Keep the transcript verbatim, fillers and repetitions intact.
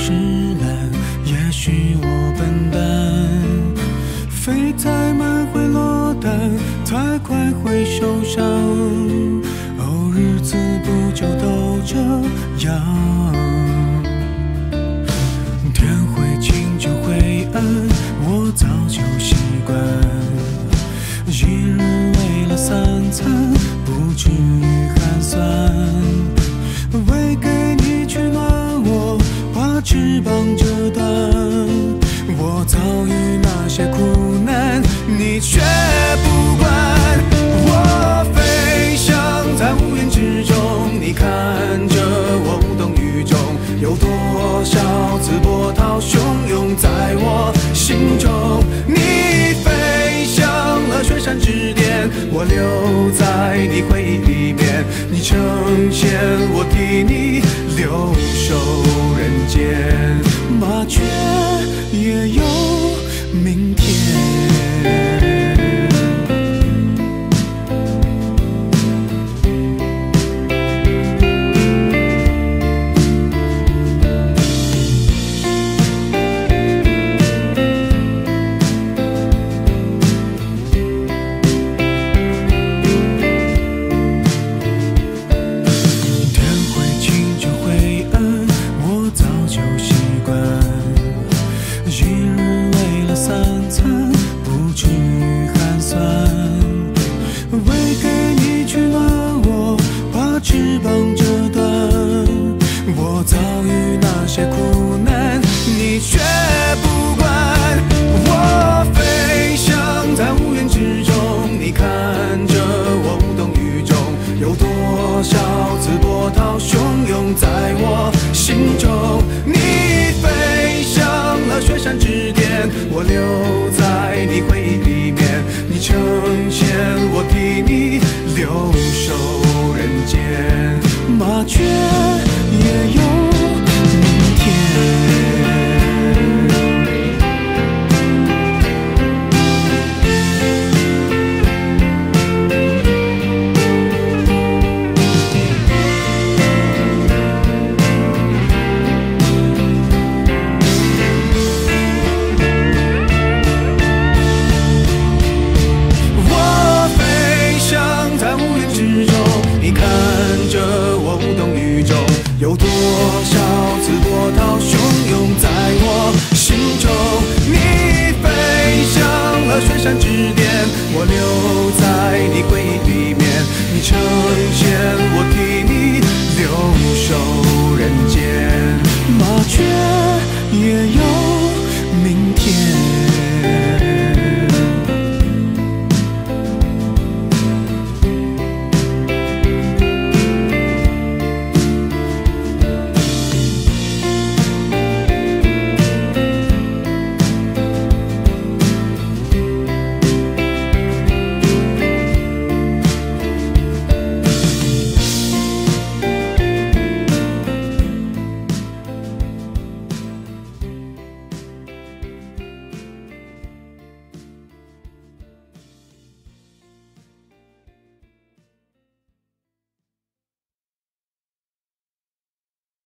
是蓝，也许我笨蛋，飞太慢会落单，太快会受伤。哦，日子不就都这样？天会晴就会暗，我早就习惯。一日为了三餐，不至于寒酸。为给你取暖，我把翅膀折断。我遭遇那些苦难，你却不管。我飞翔在乌云之中，你看着我无动于衷。有多少次波涛汹涌在我心中？你飞向了雪山之巅，我留在你回忆里面。你成仙，我替你留守人间。麻雀也有明天。翅膀折断，我遭遇那些苦难，你却不管。我飞翔在乌云之中，你看着我无动于衷。有多少次波涛汹涌在我心中？你飞向了雪山之巅，我留在你回忆里面。你成仙，我替你留守人间。麻雀也有明天。我飞翔在乌云之中，你看着我无动于衷。有多少次波涛汹涌在我心中？你飞向了雪山之巅，